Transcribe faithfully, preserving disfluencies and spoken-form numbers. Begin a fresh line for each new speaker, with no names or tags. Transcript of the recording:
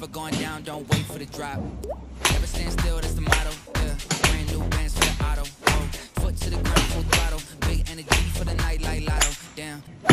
Never going down, don't wait for the drop. Never stand still, that's the motto. Yeah, brand new bands for the auto. Oh, foot to the ground, full throttle. Big energy for the night like Lotto. Damn.